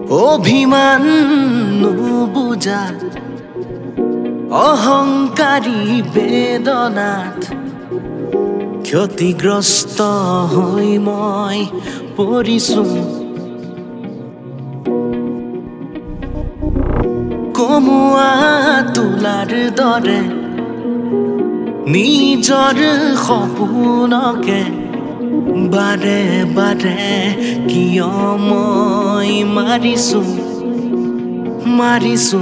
অভিমান নুবুজা অহংকাৰী বেদনাত ক্ষতিগ্ৰস্ত হৈ মই পৰিছো কমুৱা তুলাৰ দৰে নিজৰ সপোনকে বাৰে বাৰে কিয় মই মাৰিছো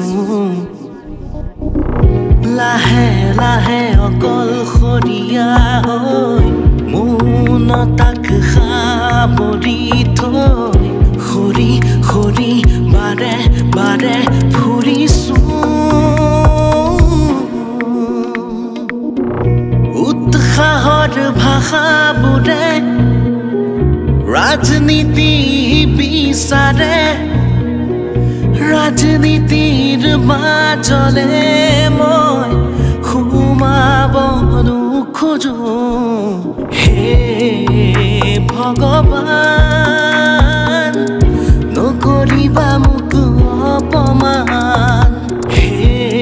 লাহে লাহে অকলশৰীয়া হৈ মৌনতাক সামৰি থৈ সৰি সৰি বাৰে বাৰে ফুৰিছো উৎসাহৰ ভাষাবোৰে ৰাজনীতি বিচাৰে ৰাজনীতিৰ মাজলে মই সোমাব নোখোজো হে ভগৱান নকৰিবা মোক অপমান হে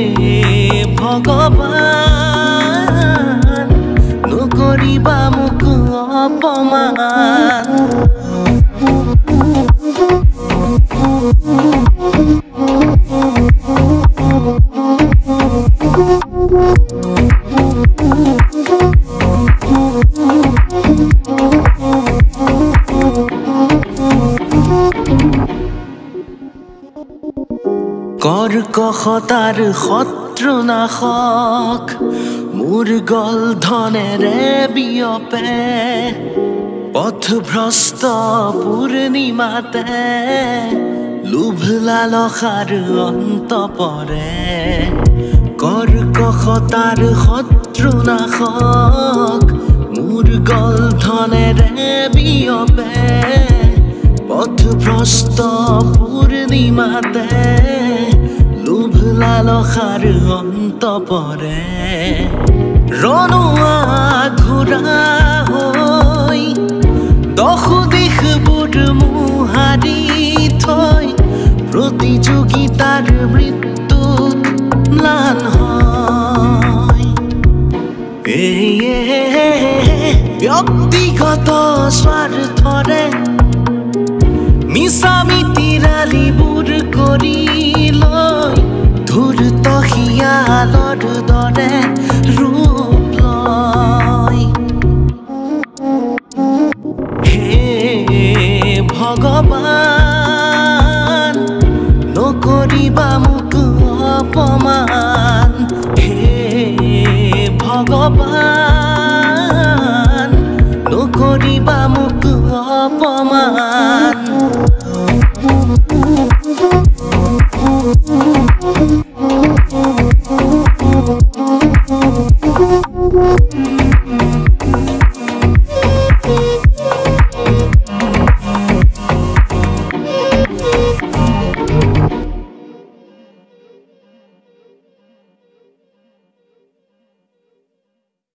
ভগৱান নকৰিবা মোক অপমান কৰ্কশতাৰ শত্ৰুনাশক মোৰ গল ধনেৰে বিয়পে পথভ্ৰষ্ট পূৰ্ণিমাতে লোভ লালসাৰ অন্ত পৰে কৰ্কশতাৰ শত্ৰুনাশক মোৰ গল ধনেৰে বিয়পে পথভ্ৰষ্ট পূৰ্ণিমাতে লোভ লালসাৰ অন্ত পৰে ৰণুৱা ঘোঁৰা হৈ দহো দিশবোৰ মোহাৰি থৈ প্ৰতিযোগিতাৰ মৃত্যুত ম্লান হয় ব্যক্তিগত স্বাৰ্থৰে মিছা মিতিৰালিবোৰ কৰি লৈ ধূৰ্ত শিয়ালৰ দৰে ৰূপ লয় হে ভগৱান নকৰিবা মোক অপমান হে ভগৱান